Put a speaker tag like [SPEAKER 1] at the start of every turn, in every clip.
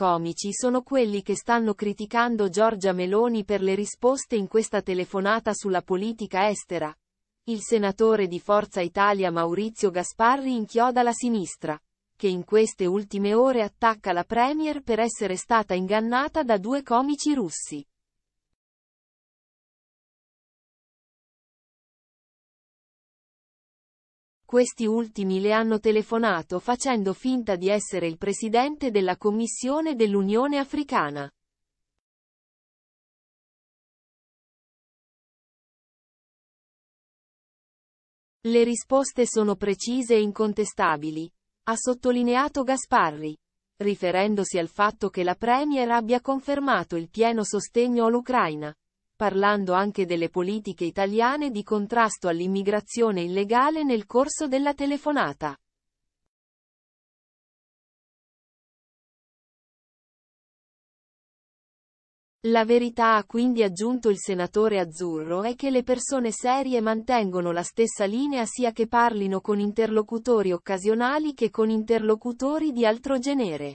[SPEAKER 1] comici sono quelli che stanno criticando Giorgia Meloni per le risposte in questa telefonata sulla politica estera. Il senatore di Forza Italia Maurizio Gasparri inchioda la sinistra, che in queste ultime ore attacca la Premier per essere stata ingannata da due comici russi. Questi ultimi le hanno telefonato facendo finta di essere il presidente della Commissione dell'Unione Africana. Le risposte sono precise e incontestabili, ha sottolineato Gasparri, riferendosi al fatto che la Premier abbia confermato il pieno sostegno all'Ucraina, parlando anche delle politiche italiane di contrasto all'immigrazione illegale nel corso della telefonata. La verità, ha quindi aggiunto il senatore azzurro, è che le persone serie mantengono la stessa linea sia che parlino con interlocutori occasionali che con interlocutori di altro genere.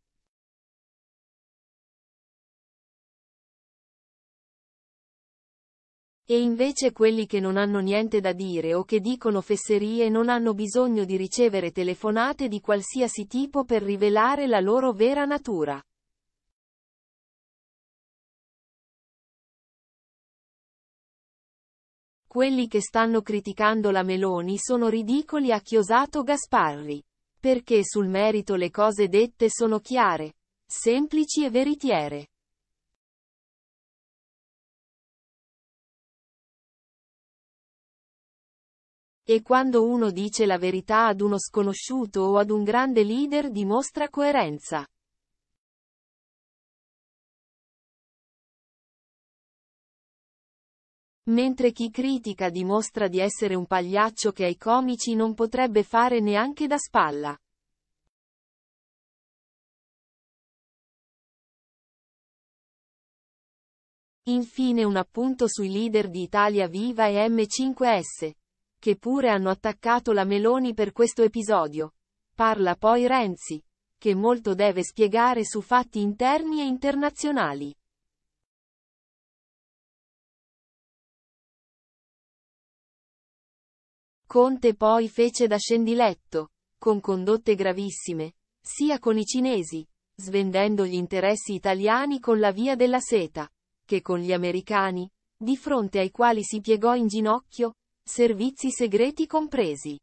[SPEAKER 1] E invece quelli che non hanno niente da dire o che dicono fesserie non hanno bisogno di ricevere telefonate di qualsiasi tipo per rivelare la loro vera natura. Quelli che stanno criticando la Meloni sono ridicoli, ha chiosato Gasparri. Perché sul merito le cose dette sono chiare, semplici e veritiere. E quando uno dice la verità ad uno sconosciuto o ad un grande leader dimostra coerenza. Mentre chi critica dimostra di essere un pagliaccio che ai comici non potrebbe fare neanche da spalla. Infine un appunto sui leader di Italia Viva e M5S, che pure hanno attaccato la Meloni per questo episodio. Parla poi Renzi, che molto deve spiegare su fatti interni e internazionali. Conte poi fece da scendiletto, con condotte gravissime, sia con i cinesi, svendendo gli interessi italiani con la via della seta, che con gli americani, di fronte ai quali si piegò in ginocchio, servizi segreti compresi.